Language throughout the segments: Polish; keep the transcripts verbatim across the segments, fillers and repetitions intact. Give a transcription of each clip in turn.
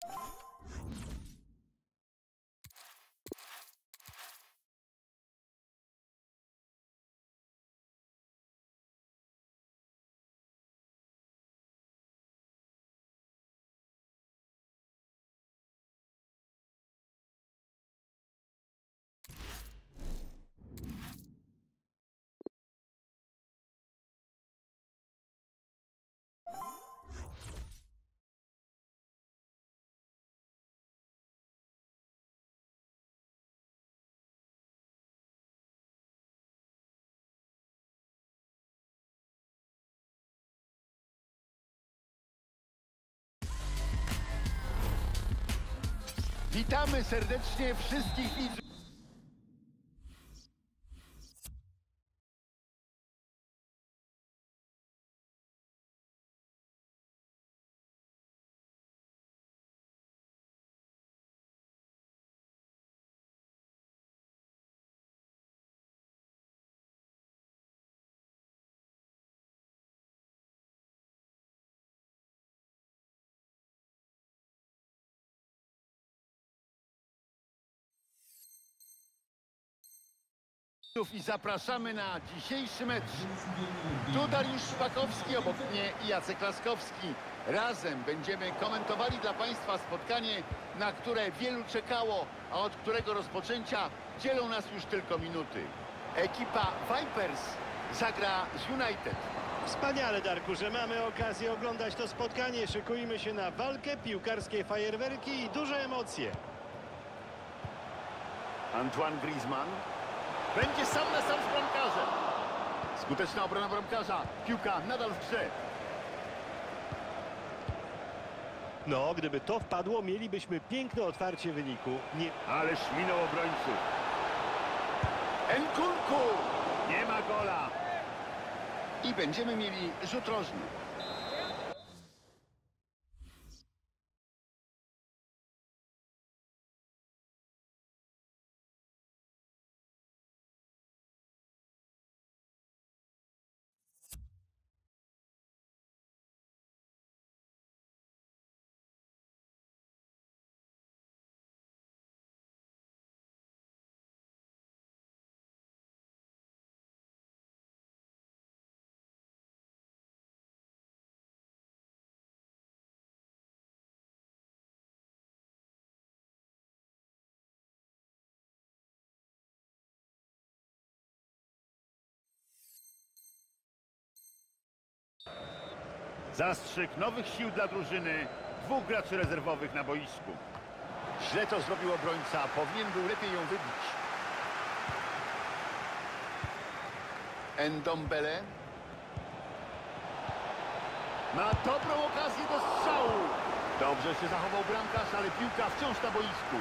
Witamy serdecznie wszystkich widzów. I zapraszamy na dzisiejszy mecz. Tu Dariusz Szpakowski, obok mnie i Jacek Laskowski. Razem będziemy komentowali dla Państwa spotkanie, na które wielu czekało, a od którego rozpoczęcia dzielą nas już tylko minuty. Ekipa Vipers zagra z United. Wspaniale, Darku, że mamy okazję oglądać to spotkanie. Szykujmy się na walkę, piłkarskie fajerwerki i duże emocje. Antoine Griezmann. Będzie sam na sam z bramkarzem. Skuteczna obrona bramkarza. Piłka nadal w grze. No, gdyby to wpadło, mielibyśmy piękne otwarcie wyniku. Nie... Ależ minął obrońców. Nkunku! Nie ma gola. I będziemy mieli rzut rożny. Zastrzyk nowych sił dla drużyny. Dwóch graczy rezerwowych na boisku. Źle to zrobił obrońca. Powinien był lepiej ją wybić. Ndombele. Ma dobrą okazję do strzału. Dobrze się zachował bramkarz, ale piłka wciąż na boisku.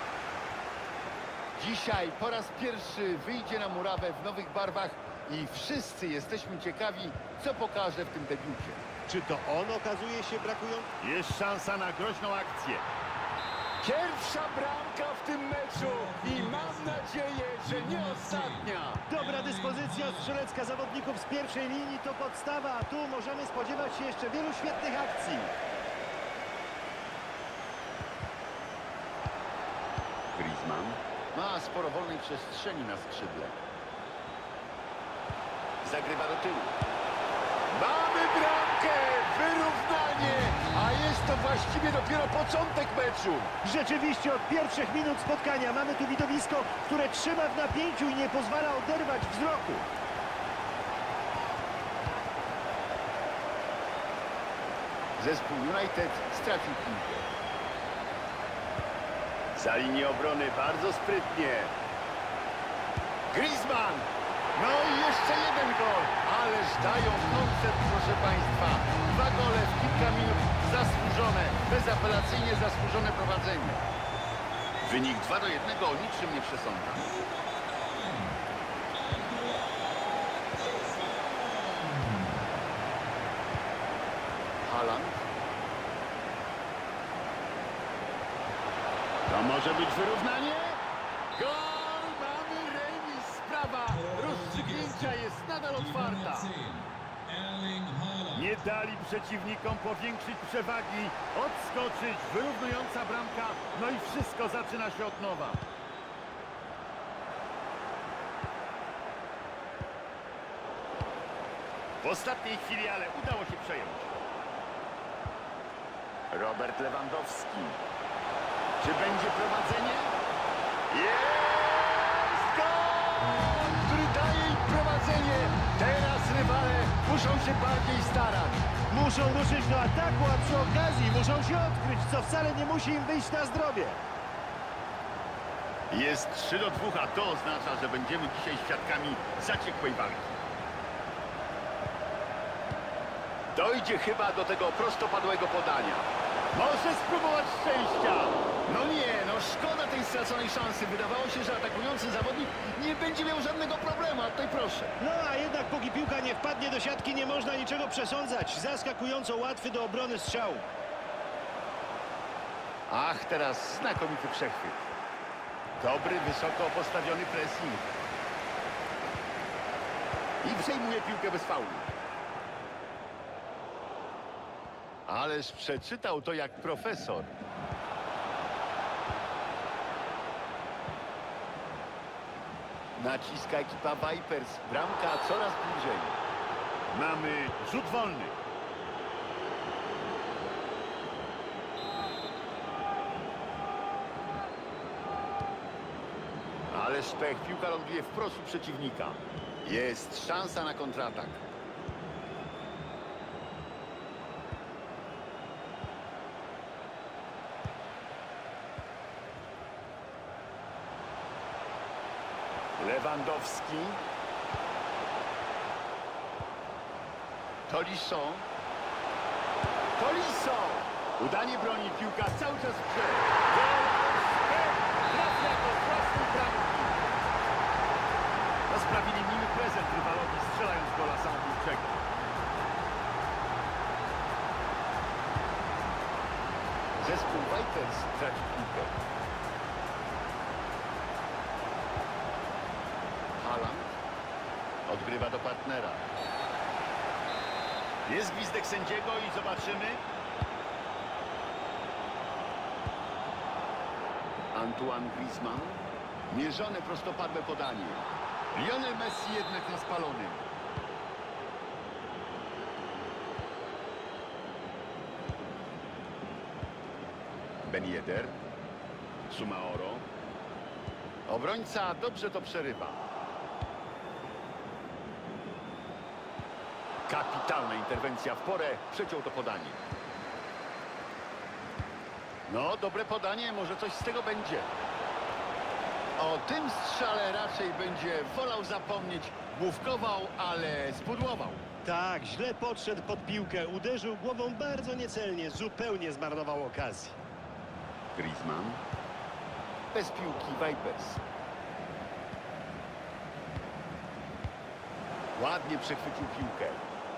Dzisiaj po raz pierwszy wyjdzie na murawę w nowych barwach i wszyscy jesteśmy ciekawi, co pokaże w tym debiucie. Czy to on okazuje się brakujący? Jest szansa na groźną akcję. Pierwsza bramka w tym meczu i mam nadzieję, że nie ostatnia. Dobra dyspozycja strzelecka zawodników z pierwszej linii to podstawa, a tu możemy spodziewać się jeszcze wielu świetnych akcji. Griezmann ma sporo wolnej przestrzeni na skrzydle. Zagrywa do tyłu. Mamy bramkę! Wyrównanie! A jest to właściwie dopiero początek meczu. Rzeczywiście od pierwszych minut spotkania mamy tu widowisko, które trzyma w napięciu i nie pozwala oderwać wzroku. Zespół United stracił piłkę. Za linię obrony bardzo sprytnie. Griezmann! No i jeszcze jeden gol. Ależ dają koncept, proszę Państwa. Dwa gole w kilka minut zasłużone, bezapelacyjnie zasłużone prowadzenie. Wynik dwa do jednego o niczym nie przesądza. Haaland. To może być wyrównanie? Gol! Mamy remis! Sprawa rozstrzygnięcia jest nadal otwarta. Nie dali przeciwnikom powiększyć przewagi, odskoczyć, wyrównująca bramka, no i wszystko zaczyna się od nowa. W ostatniej chwili, ale udało się przejąć. Robert Lewandowski. Czy będzie prowadzenie? Jest gol, który daje im prowadzenie. Teraz rywale muszą się bardziej starać. Muszą ruszyć do ataku, a przy okazji muszą się odkryć, co wcale nie musi im wyjść na zdrowie. Jest trzy do dwóch, a to oznacza, że będziemy dzisiaj świadkami zaciekłej walki. Dojdzie chyba do tego prostopadłego podania. Może spróbować szczęścia. No nie, no szkoda tej straconej szansy. Wydawało się, że atakujący zawodnik nie będzie miał żadnego problemu, a tutaj proszę. No a jednak póki piłka nie wpadnie do siatki, nie można niczego przesądzać. Zaskakująco łatwy do obrony strzał. Ach, teraz znakomity przechwyt. Dobry, wysoko postawiony pressing. I przejmuje piłkę bez faulu. Ależ przeczytał to jak profesor. Naciska ekipa Vipers. Bramka coraz bliżej. Mamy rzut wolny. Ależ pech. Piłka ląduje wprost u przeciwnika. Jest szansa na kontratak. Lewandowski. Tolisso. Tolisso. Udanie broni, piłka cały czas w grze. Trafia go z własnej bramki. No, sprawili miły prezent rywalowi, strzelając gola samobójczego. Zespół Vipers traci piłkę. Haaland odgrywa do partnera. Jest gwizdek sędziego i zobaczymy. Antoine Griezmann. Mierzone prostopadłe podanie. Lionel Messi jednak na spalonym. Ben Yedder. Sumaoro. Obrońca dobrze to przerywa. Kapitalna interwencja w porę. Przeciął to podanie. No, dobre podanie. Może coś z tego będzie. O tym strzale raczej będzie wolał zapomnieć. Główkował, ale spudłował. Tak, źle podszedł pod piłkę. Uderzył głową bardzo niecelnie. Zupełnie zmarnował okazję. Griezmann. Bez piłki Vipers. Ładnie przechwycił piłkę.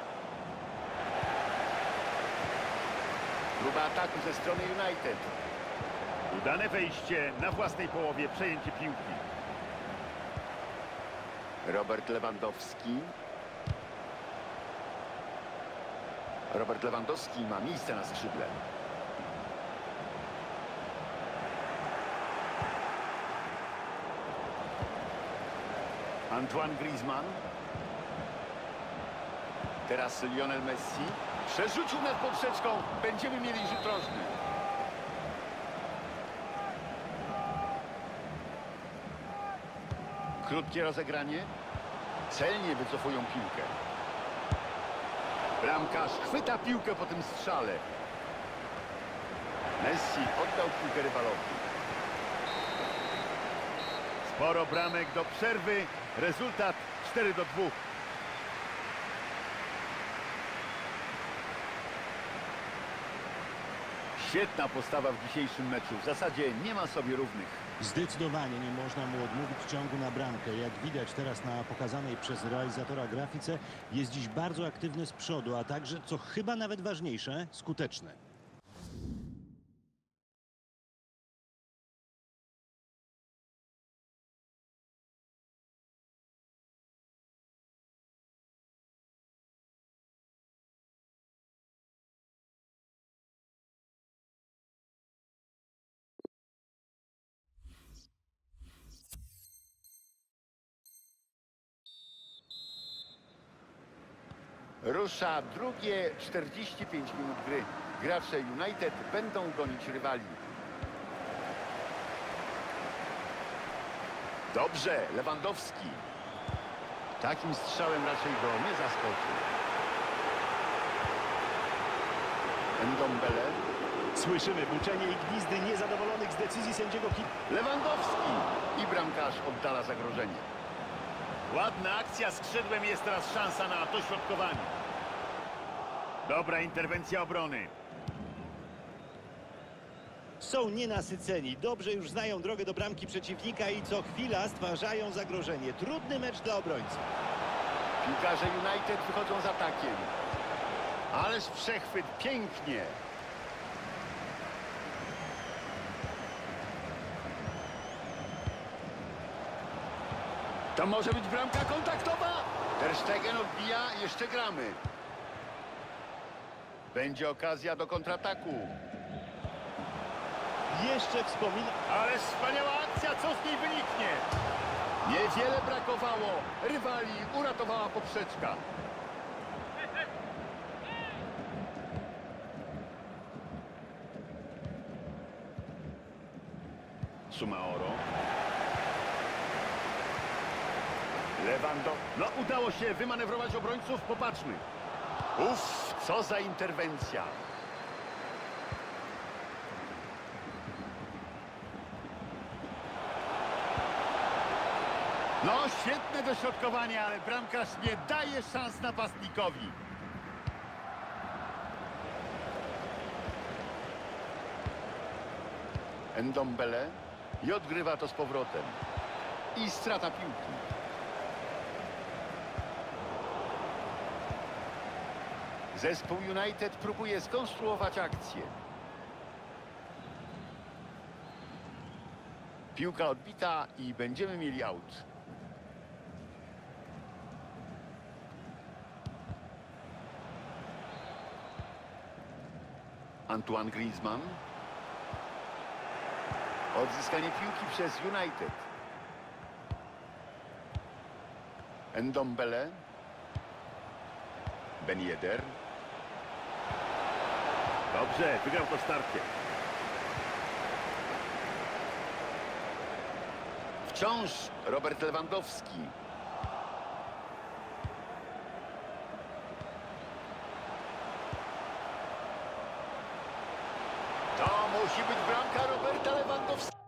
Próba ataku ze strony United. Udane wejście na własnej połowie, przejęcie piłki. Robert Lewandowski. Robert Lewandowski ma miejsce na skrzydle. Antoine Griezmann. Teraz Lionel Messi. Przerzucił nad poprzeczką. Będziemy mieli rzut rożny. Krótkie rozegranie. Celnie wycofują piłkę. Bramkarz chwyta piłkę po tym strzale. Messi oddał piłkę rywalowi. Sporo bramek do przerwy. Rezultat cztery do dwóch. Świetna postawa w dzisiejszym meczu. W zasadzie nie ma sobie równych. Zdecydowanie nie można mu odmówić ciągu na bramkę. Jak widać teraz na pokazanej przez realizatora grafice, jest dziś bardzo aktywny z przodu, a także, co chyba nawet ważniejsze, skuteczny. Rusza drugie czterdzieści pięć minut gry. Gracze United będą gonić rywali. Dobrze, Lewandowski. Takim strzałem raczej go nie zaskoczy. Ndombele. Słyszymy buczenie i gwizdy niezadowolonych z decyzji sędziego. Lewandowski. I bramkarz oddala zagrożenie. Ładna akcja skrzydłem, jest teraz szansa na dośrodkowanie. Dobra interwencja obrony. Są nienasyceni, dobrze już znają drogę do bramki przeciwnika i co chwila stwarzają zagrożenie. Trudny mecz dla obrońcy. Piłkarze United wychodzą z atakiem. Ależ przechwyt, pięknie. To może być bramka kontaktowa. Ter Stegen odbija, jeszcze gramy. Będzie okazja do kontrataku. Jeszcze wspomina... Ale wspaniała akcja, co z niej wyniknie? Niewiele brakowało. Rywali uratowała poprzeczka. Sumaoro. Lewando. No udało się wymanewrować obrońców, popatrzmy. Uff, co za interwencja. No, świetne dośrodkowanie, ale bramkarz nie daje szans napastnikowi. Ndombele i odgrywa to z powrotem. I strata piłki. Zespół United próbuje skonstruować akcję. Piłka odbita i będziemy mieli aut. Antoine Griezmann. Odzyskanie piłki przez United. Ndombele. Ben Yedder. Dobrze, wygrał to starcie. Wciąż Robert Lewandowski. To musi być bramka Roberta Lewandowskiego.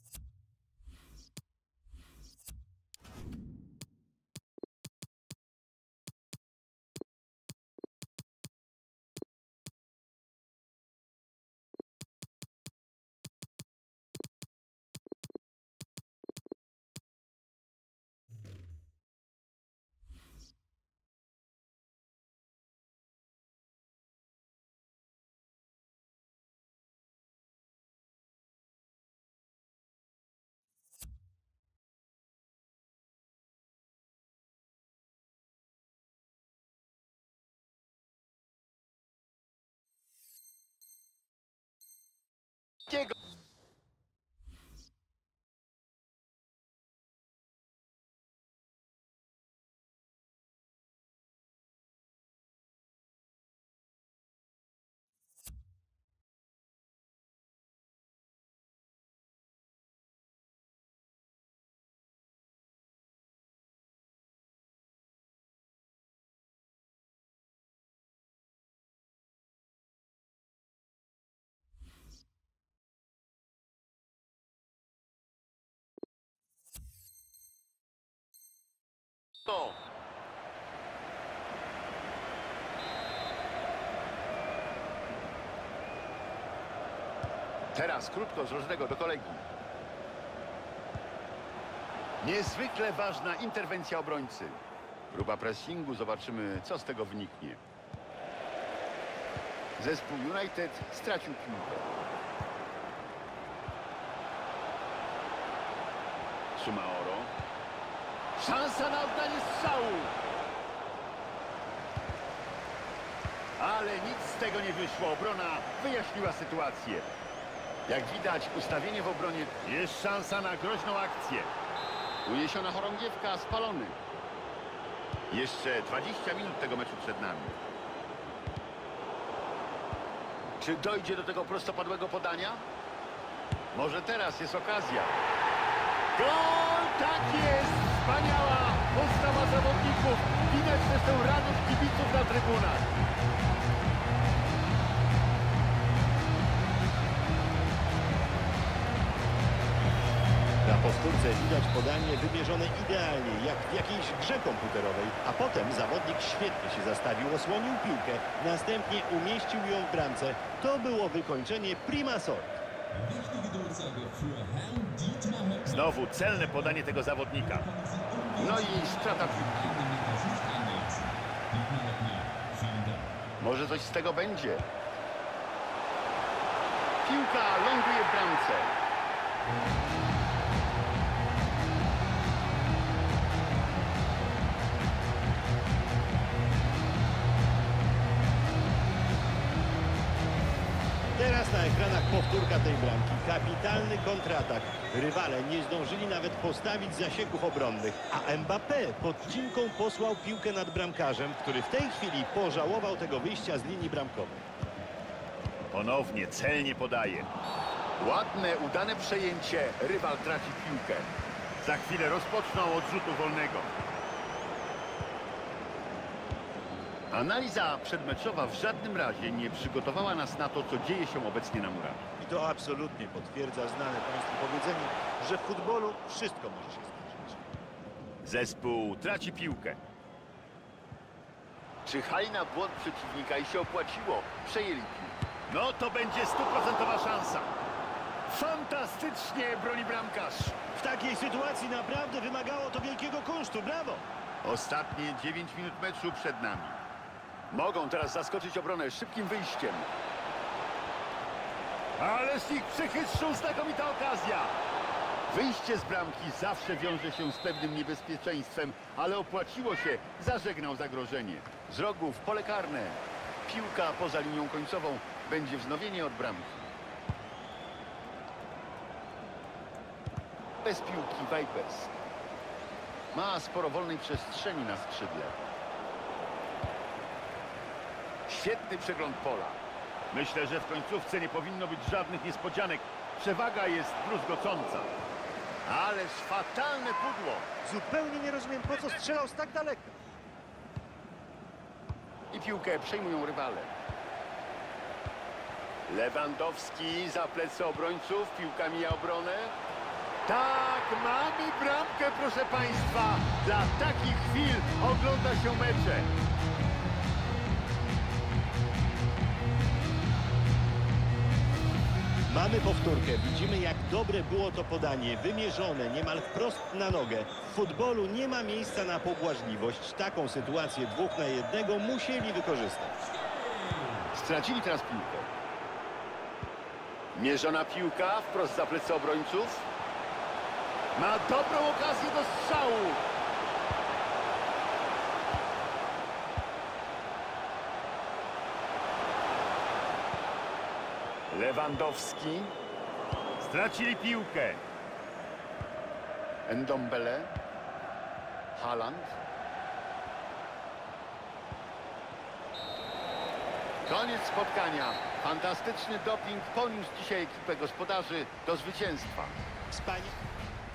No. Teraz krótko z różnego do kolegi. Niezwykle ważna interwencja obrońcy. Próba pressingu, zobaczymy, co z tego wyniknie. Zespół United stracił piłkę. Sumaoro. Szansa na oddanie strzału. Ale nic z tego nie wyszło. Obrona wyjaśniła sytuację. Jak widać, ustawienie w obronie. Jest szansa na groźną akcję. Uniesiona chorągiewka, spalony. Jeszcze dwadzieścia minut tego meczu przed nami. Czy dojdzie do tego prostopadłego podania? Może teraz jest okazja. Gol! Tak jest! Wspaniała postawa zawodników. Widać też tę radość kibiców na trybunach. Na powtórce widać podanie wymierzone idealnie, jak w jakiejś grze komputerowej, a potem zawodnik świetnie się zastawił, osłonił piłkę, następnie umieścił ją w bramce. To było wykończenie prima sort. Znowu celne podanie tego zawodnika. No i strata piłki. Może coś z tego będzie. Piłka ląduje w bramce. Teraz na ekranach powtórka tej bramki. Kapitalny kontratak. Rywale nie zdążyli nawet postawić zasieków obronnych, a Mbappé podcinką posłał piłkę nad bramkarzem, który w tej chwili pożałował tego wyjścia z linii bramkowej. Ponownie celnie podaje. Ładne, udane przejęcie. Rywal traci piłkę. Za chwilę rozpoczną od rzutu wolnego. Analiza przedmeczowa w żadnym razie nie przygotowała nas na to, co dzieje się obecnie na murach. I to absolutnie potwierdza znane Państwu powiedzenie, że w futbolu wszystko może się zdarzyć. Zespół traci piłkę. Czyhali na błąd przeciwnika i się opłaciło. Przejęli piłkę. No to będzie stuprocentowa szansa. Fantastycznie broni bramkarz. W takiej sytuacji naprawdę wymagało to wielkiego kunsztu. Brawo! Ostatnie dziewięć minut meczu przed nami. Mogą teraz zaskoczyć obronę szybkim wyjściem. Ależ ich przechytrzył, znakomita okazja. Wyjście z bramki zawsze wiąże się z pewnym niebezpieczeństwem, ale opłaciło się, zażegnał zagrożenie. Z rogu w pole karne. Piłka poza linią końcową, będzie wznowienie od bramki. Bez piłki Vipers. Ma sporo wolnej przestrzeni na skrzydle. Świetny przegląd pola. Myślę, że w końcówce nie powinno być żadnych niespodzianek. Przewaga jest druzgocąca. Ależ fatalne pudło. Zupełnie nie rozumiem, po co strzelał z tak daleka. I piłkę przejmują rywale. Lewandowski za plecy obrońców. Piłka mija obronę. Tak, mamy bramkę, proszę Państwa. Dla takich chwil ogląda się mecze. Mamy powtórkę. Widzimy, jak dobre było to podanie. Wymierzone niemal wprost na nogę. W futbolu nie ma miejsca na pobłażliwość. Taką sytuację dwóch na jednego musieli wykorzystać. Stracili teraz piłkę. Mierzona piłka wprost za plecy obrońców. Ma dobrą okazję do strzału. Lewandowski. Stracili piłkę. Ndombele. Haaland. Koniec spotkania. Fantastyczny doping poniósł dzisiaj ekipę gospodarzy do zwycięstwa. Wspaniale.